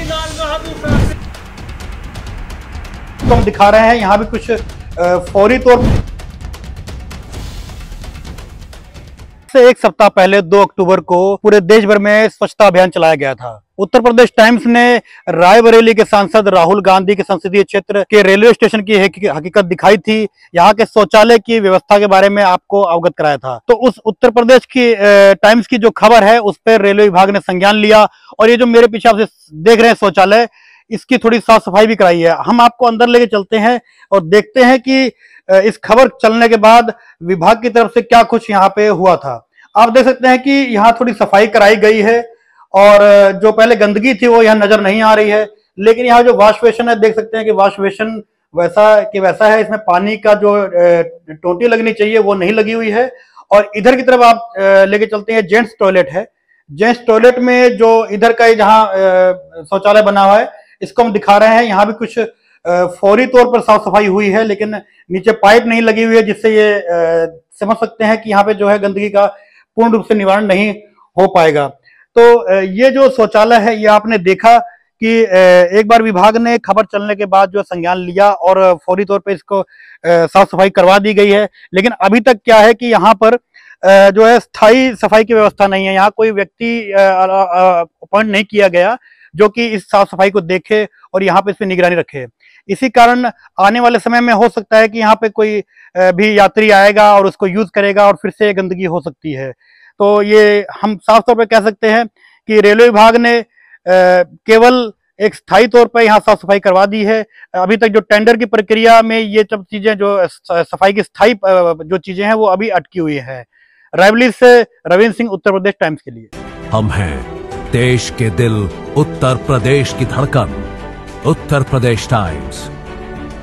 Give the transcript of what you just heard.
तो हम दिखा रहे हैं यहाँ भी कुछ फौरी तौर से एक सप्ताह पहले 2 अक्टूबर को पूरे देश भर में स्वच्छता अभियान चलाया गया था। उत्तर प्रदेश टाइम्स ने रायबरेली के सांसद राहुल गांधी के संसदीय क्षेत्र के रेलवे स्टेशन की हकीकत दिखाई थी, यहाँ के शौचालय की व्यवस्था के बारे में आपको अवगत कराया था। तो उस उत्तर प्रदेश की टाइम्स की जो खबर है उस पर रेलवे विभाग ने संज्ञान लिया और ये जो मेरे पीछे आप देख रहे हैं शौचालय, इसकी थोड़ी साफ सफाई भी कराई है। हम आपको अंदर लेके चलते हैं और देखते हैं कि इस खबर चलने के बाद विभाग की तरफ से क्या कुछ यहाँ पे हुआ था। आप देख सकते हैं कि यहाँ थोड़ी सफाई कराई गई है और जो पहले गंदगी थी वो यहाँ नजर नहीं आ रही है, लेकिन यहाँ जो वॉश बेसिन है देख सकते हैं कि वॉश बेसिन वैसा है, इसमें पानी का जो टोंटी लगनी चाहिए वो नहीं लगी हुई है। और इधर की तरफ आप लेके चलते हैं, जेंट्स टॉयलेट है। जेंट्स टॉयलेट में जो इधर का जहाँ शौचालय बना हुआ है इसको हम दिखा रहे हैं, यहाँ भी कुछ फौरी तौर पर साफ सफाई हुई है, लेकिन नीचे पाइप नहीं लगी हुई है, जिससे ये समझ सकते हैं कि यहाँ पे जो है गंदगी का पूर्ण रूप से निवारण नहीं हो पाएगा। तो ये जो शौचालय है ये आपने देखा कि एक बार विभाग ने खबर चलने के बाद जो संज्ञान लिया और फौरी तौर पे इसको साफ सफाई करवा दी गई है, लेकिन अभी तक क्या है कि यहाँ पर जो है स्थायी सफाई की व्यवस्था नहीं है। यहाँ कोई व्यक्ति अपॉइंट नहीं किया गया जो कि इस साफ सफाई को देखे और यहाँ पे इस पर निगरानी रखे। इसी कारण आने वाले समय में हो सकता है कि यहाँ पे कोई भी यात्री आएगा और उसको यूज करेगा और फिर से गंदगी हो सकती है। तो ये हम साफ तौर पे कह सकते हैं कि रेलवे विभाग ने केवल एक स्थायी तौर पर यहाँ साफ सफाई करवा दी है। अभी तक जो टेंडर की प्रक्रिया में ये सब चीजें जो सफाई की स्थायी जो चीजें हैं वो अभी अटकी हुई है। रायबरेली से रविंद्र सिंह, उत्तर प्रदेश टाइम्स के लिए। हम हैं देश के दिल, उत्तर प्रदेश की धड़कन, उत्तर प्रदेश टाइम्स।